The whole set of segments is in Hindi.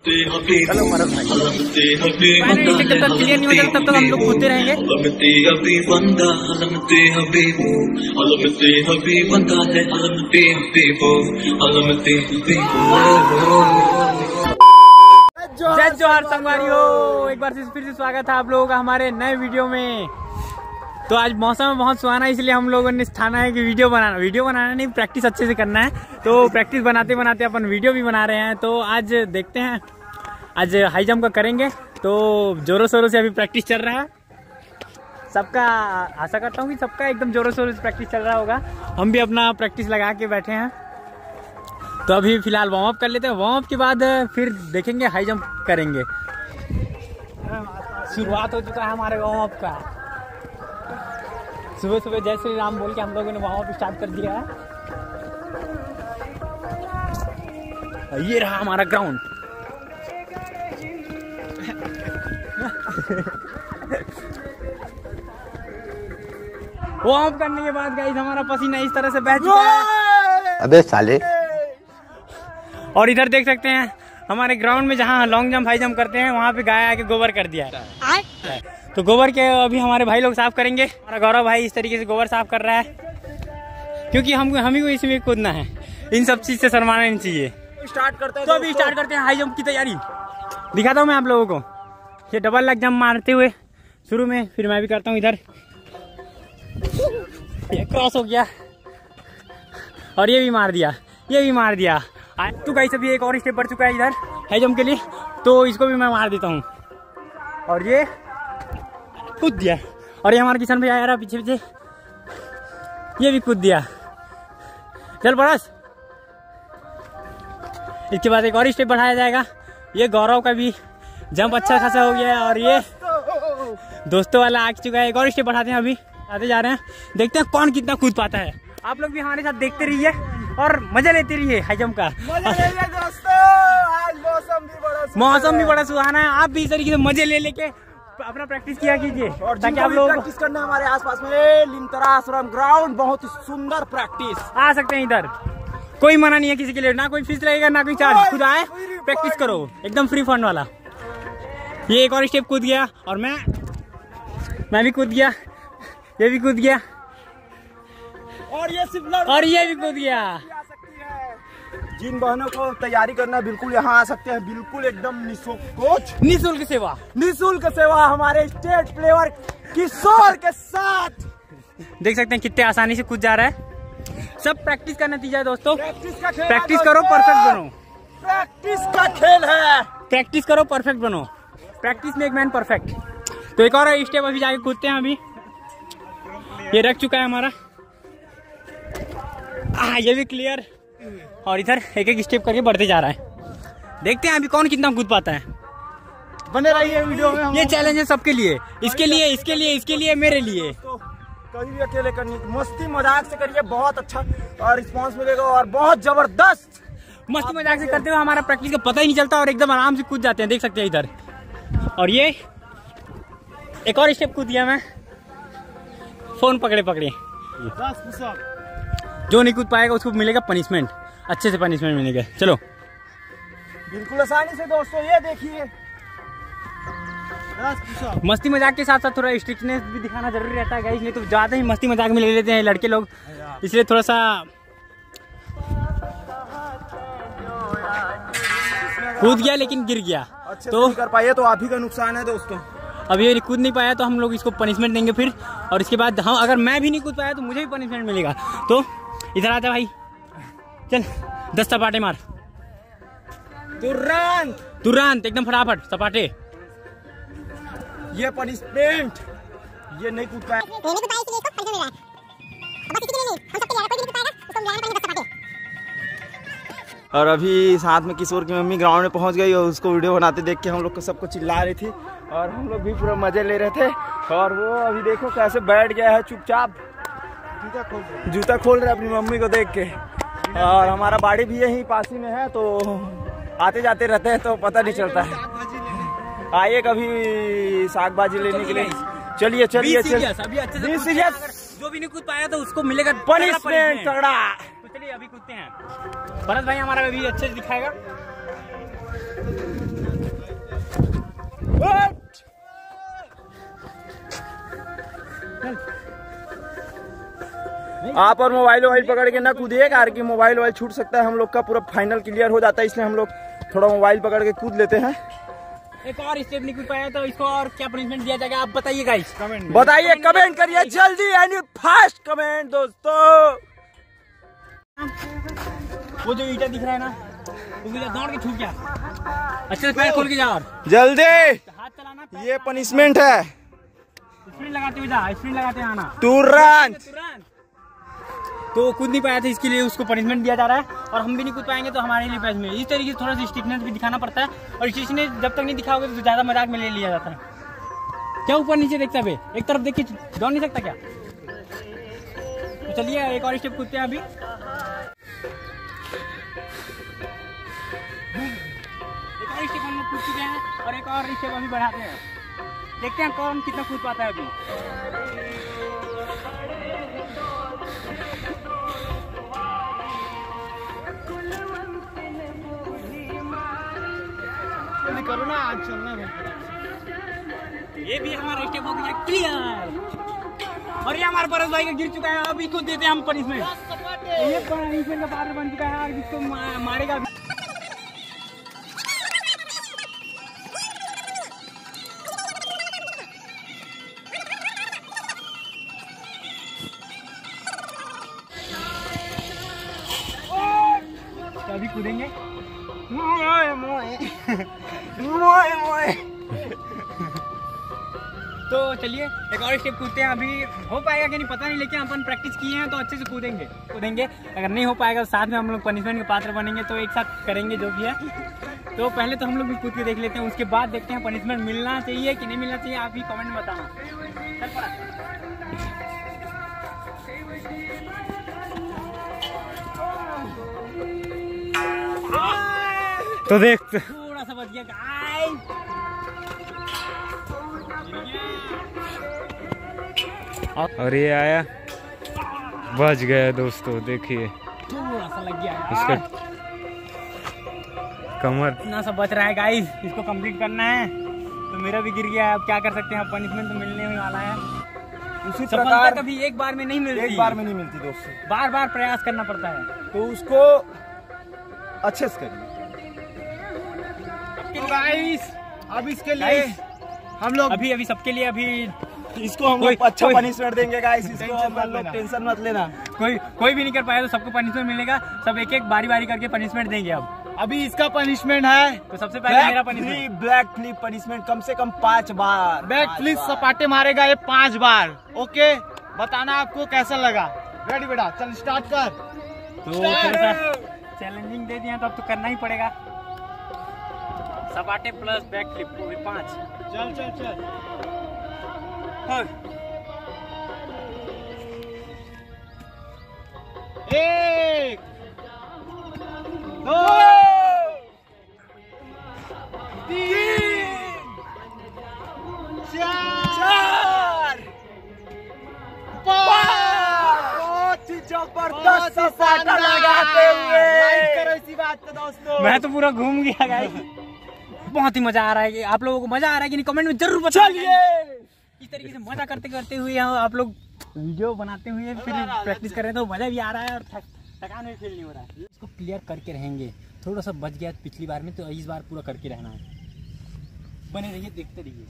चलो मरद भाई जब तक क्लियर नहीं हो जाता तब तक हम लोग कूदते रहेंगे। जय जोहार संगवारियों, एक बार फिर से स्वागत है आप लोगों का हमारे नए वीडियो में। तो आज मौसम बहुत सुहाना है, इसलिए हम लोगों ने ठाना है कि वीडियो बनाना नहीं, प्रैक्टिस अच्छे से करना है। तो प्रैक्टिस बनाते बनाते अपन वीडियो भी बना रहे हैं। तो आज देखते हैं, आज हाई जंप का करेंगे। तो जोरों शोरों से अभी प्रैक्टिस चल रहा है सबका। आशा करता हूँ कि सबका एकदम जोरों शोरों से प्रैक्टिस चल रहा होगा। हम भी अपना प्रैक्टिस लगा के बैठे हैं। तो अभी फिलहाल वार्म अप कर लेते हैं, वार्म अप के बाद फिर देखेंगे हाई जंप करेंगे। शुरुआत हो चुका है हमारे वार्म अप का। सुबह सुबह जय श्री राम बोल के हम लोगों ने वार्म अप स्टार्ट कर दिया है। ये रहा हमारा ग्राउंड। वार्म अप करने के बाद गाइस हमारा पसीना इस तरह से बह चुका है। अबे साले। और इधर देख सकते हैं हमारे ग्राउंड में जहाँ लॉन्ग जंप हाई जंप करते हैं वहाँ पे गाय आके गोबर कर दिया है। तो गोबर के अभी हमारे भाई लोग साफ करेंगे। हमारा गौरव भाई इस तरीके से गोबर साफ कर रहा है, क्योंकि हम ही को इसमें कूदना है। इन सब चीज से शर्माना नहीं चाहिए। स्टार्ट करते हैं। तो अभी स्टार्ट करते हैं हाई जंप की तैयारी। दिखाता हूँ मैं आप लोगों को। ये डबल लेग जंप मारते हुए शुरू में, फिर मैं भी करता हूँ। इधर ये क्रॉस हो गया और ये भी मार दिया, ये भी मार दिया। तो गाइस अभी एक और स्टेप बढ़ चुका है इधर हाई जंप के लिए, तो इसको भी मैं मार देता हूँ। और ये कूद दिया। और ये हमारा किशन भैया आ रहा पीछे पीछे, ये भी कूद दिया। चल बरस। इसके बाद एक और स्टेप बढ़ाया जाएगा। ये गौरव का भी जंप अच्छा खासा हो गया है। और ये दोस्तों वाला आ चुका है। एक और स्टेप बढ़ाते हैं, अभी आते जा रहे हैं। देखते हैं कौन कितना कूद पाता है। आप लोग भी हमारे साथ देखते रहिए और मजा लेते रहिए हाई जंप का। मौसम भी बड़ा सुहाना है। आप भी इस तरीके से मजे ले लेके अपना प्रैक्टिस किया कीजिए, ताकि आप लोग प्रैक्टिस करना। हमारे आसपास में लिमतरा आश्रम ग्राउंड, बहुत ही सुंदर प्रैक्टिस आ सकते हैं इधर। कोई मना नहीं है किसी के लिए, ना कोई फीस लगेगा ना कोई चार्ज। खुद आए प्रैक्टिस करो, एकदम फ्री फंड वाला। ये एक और स्टेप कूद गया और मैं भी कूद गया, ये भी कूद गया और ये भी कूद गया। जिन बहनों को तैयारी करना बिल्कुल यहाँ आ सकते हैं, बिल्कुल एकदम निःशुल्क सेवा, निःशुल्क सेवा हमारे स्टेट प्लेयर किशोर के साथ। देख सकते हैं कितने आसानी से कूद जा रहा है। सब प्रैक्टिस का नतीजा है दोस्तों। प्रैक्टिस करो, परफेक्ट बनो। प्रैक्टिस का खेल है। प्रैक्टिस करो, परफेक्ट बनो। प्रैक्टिस में एक मैन परफेक्ट। तो एक और स्टेप अभी जाके कूदते हैं। अभी ये रख चुका है हमारा, ये भी क्लियर। और इधर एक एक स्टेप करके बढ़ते जा रहा है। देखते हैं अभी कौन कितना कूद पाता है। बने रहिए वीडियो में। ये चैलेंज है सबके लिए, इसके लिए मेरे लिए। तो कहीं भी अकेले करनी, मस्ती मजाक से करिए, बहुत अच्छा और रिस्पांस मिलेगा और बहुत जबरदस्त। मस्ती मजाक से करते हुए हमारा प्रैक्टिस का पता ही नहीं चलता और एकदम आराम से कूद जाते हैं। देख सकते हैं इधर। और ये एक और स्टेप कूद दिया मैं, फोन पकड़े जो नहीं कूद पाएगा उसको मिलेगा पनिशमेंट, अच्छे से पनिशमेंट मिलेगा। चलो बिल्कुल आसानी से दोस्तों, ये देखिए। मस्ती मजाक के साथ साथ थोड़ा स्ट्रिक्टनेस भी दिखाना जरूरी रहता है गाइस, नहीं तो ज्यादा ही मस्ती मजाक में ले लेते हैं लड़के लोग, इसलिए थोड़ा सा कूद गया लेकिन गिर गया तो नहीं कर पाए तो आप ही का नुकसान है दोस्तों। अब ये कूद नहीं पाया तो हम लोग इसको पनिशमेंट देंगे फिर। और इसके बाद हम, अगर मैं भी नहीं कूद पाया तो मुझे भी पनिशमेंट मिलेगा। तो इधर आजा भाई, चल 10 सपाटे मार, तुरंत एकदम फटाफट सपाटे। ये पनिशमेंट, ये नहीं कूद पाया। और अभी साथ में किशोर की मम्मी ग्राउंड में पहुंच गई और उसको वीडियो बनाते देख के हम लोग को सबको चिल्ला रही थी और हम लोग भी पूरा मजे ले रहे थे। और वो अभी देखो कैसे बैठ गया है चुपचाप, जूता खोल रहा है अपनी मम्मी को देख के। और हमारा बाड़ी भी यहीं पास ही में है, तो आते जाते रहते हैं तो पता नहीं चलता है। आइए कभी साग भाजी लेने के लिए। चलिए चलिए चलिए, जो भी नहीं कूद पाया तो उसको मिलेगा पनिशमेंट तगड़ा। तो चलिए अभी कूदते हैं। भरत भाई हमारा अभी अच्छे से दिखाएगा। आप और मोबाइल पकड़ के ना कूदिए, कार की मोबाइल छूट सकता है, हम लोग का पूरा फाइनल क्लियर हो जाता है, इसलिए हम लोग थोड़ा मोबाइल पकड़ के कूद लेते हैं। एक और स्टेप नहीं कूद पाया तो इसको और क्या पनिशमेंट दिया जाएगा आप बताइए गाइस, कमेंट बताइए, कमेंट करिए जल्दी, यानी फास्ट कमेंट दोस्तों। वो जो ईटा दिख रहा है ना, वो दौड़ के छूट गया, अच्छे से पैर खोल के जाओ, जल्दी हाथ चलाना, ये पनिशमेंट है, स्प्रिंट लगाते हुए जा, स्प्रिंट लगाते आना, तुरंत। तो कूद नहीं पाया था, इसके लिए उसको पनिशमेंट दिया जा रहा है, और हम भी नहीं कूद पाएंगे तो हमारे लिए पैसे में इस तरीके से थोड़ा सा स्टिकनेस भी दिखाना पड़ता है, और स्टिकनेस जब तक नहीं दिखाओगे तो ज्यादा मजाक में ले लिया जाता है। क्या ऊपर नीचे देखता है, एक तरफ देख के दौड़ नहीं सकता क्या? तो चलिए एक और स्टेप कूदते हैं अभी। एक और स्टेप हम लोग कूद चुके हैं और एक और स्टेप अभी बढ़ाते हैं, देखते हैं कौन कितना कूद पाता है अभी। करो ना, आज चलना है। ये भी हमारा स्टेप हो गया क्लियर, और ये हमारे परस भाई का गिर चुका है, अभी को देते हैं हम पनिशमेंट। ये पनिशमेंट का पार्ट बन चुका है, जिसको मारेगा भी। तो अभी कूदेंगे, तो चलिए एक और स्टेप कूदते हैं। अभी हो पाएगा कि नहीं पता नहीं, लेकिन अपन प्रैक्टिस किए हैं तो अच्छे से कूदेंगे। अगर नहीं हो पाएगा तो साथ में हम लोग पनिशमेंट के पात्र बनेंगे, तो एक साथ करेंगे जो भी है। तो पहले तो हम लोग भी कूद के देख लेते हैं, उसके बाद देखते हैं पनिशमेंट मिलना चाहिए कि नहीं मिलना चाहिए, आप भी कमेंट में बताना। तो देख थोड़ा सा बच गया गाइस, और ये आया, बच गया दोस्तों, देखिए थोड़ा सा लग गया इसका कमर, इतना सा बच रहा है गाइस, इसको कंप्लीट करना है। तो मेरा भी गिर गया है, अब क्या कर सकते हैं, पनिशमेंट तो मिलने ही वाला है। उसी सफलता प्रकार कभी एक बार में नहीं मिलती, एक बार में नहीं मिलती दोस्तों, बार बार प्रयास करना पड़ता है। तो उसको अच्छे से करिए। तो गाइस अब इसके लिए हम लोग अभी सबके लिए अभी इसको हम लोग अच्छा पनिशमेंट देंगे गाइस, इसको हम लोग टेंशन मत लेना। कोई भी नहीं कर पाया तो सबको पनिशमेंट मिलेगा, सब एक एक बारी करके पनिशमेंट देंगे। अब अभी इसका पनिशमेंट है, तो सबसे पहले मेरा पनिशमेंट, ब्लैक फ्लिप पनिशमेंट, कम से कम 5 बार बैक फ्लिप सपाटे मारेगा ये 5 बार। ओके, बताना आपको कैसा लगा। रेडी बेटा, चल स्टार्ट कर। तो थोड़ा सा चैलेंजिंग दे दिया तो अब तो करना ही पड़ेगा। सपाटे प्लस बैक फ्लिप 5। चल चल चल। एक, 2, 3, 4, 5। बहुत ही जबरदस्त सपाटा लगाते हुए। लाइक करो इसी बात को दोस्तों। मैं तो पूरा घूम गया गाइस, बहुत ही मजा आ रहा है। आप लोगों को मजा आ रहा है कि नहीं, कमेंट में जरूर बताइए। इस तरीके से मजा करते करते हुए आप लोग वीडियो बनाते हुए फिर प्रैक्टिस कर रहे हैं, तो मजा भी आ रहा है और थकान भी फील नहीं हो रहा है। इसको क्लियर करके रहेंगे, थोड़ा सा बच गया पिछली बार में, तो इस बार पूरा करके रहना है। बने रहिए, देखते रहिए।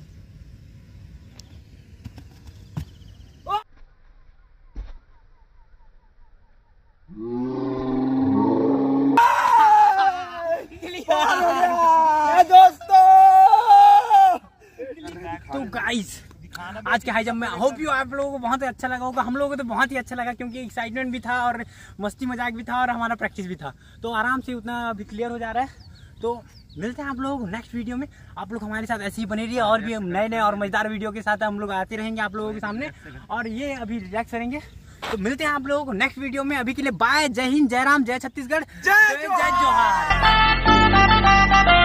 तो गाइस आज के हाई जंप में होप यू आप लोगों को बहुत ही अच्छा लगा होगा। हम लोगों को तो बहुत ही अच्छा लगा, क्योंकि एक्साइटमेंट भी था और मस्ती मजाक भी था और हमारा प्रैक्टिस भी था, तो आराम से उतना अभी क्लियर हो जा रहा है। तो मिलते हैं आप लोगों को नेक्स्ट वीडियो में। आप लोग हमारे साथ ऐसे ही बने रहिए, और भी नए और मजेदार वीडियो के साथ हम लोग आते रहेंगे आप लोगों के सामने, और ये अभी रिलैक्स करेंगे। तो मिलते हैं आप लोगों को नेक्स्ट वीडियो में। अभी के लिए बाय, जय हिंद, जय राम, जय छत्तीसगढ़, जय जोहार।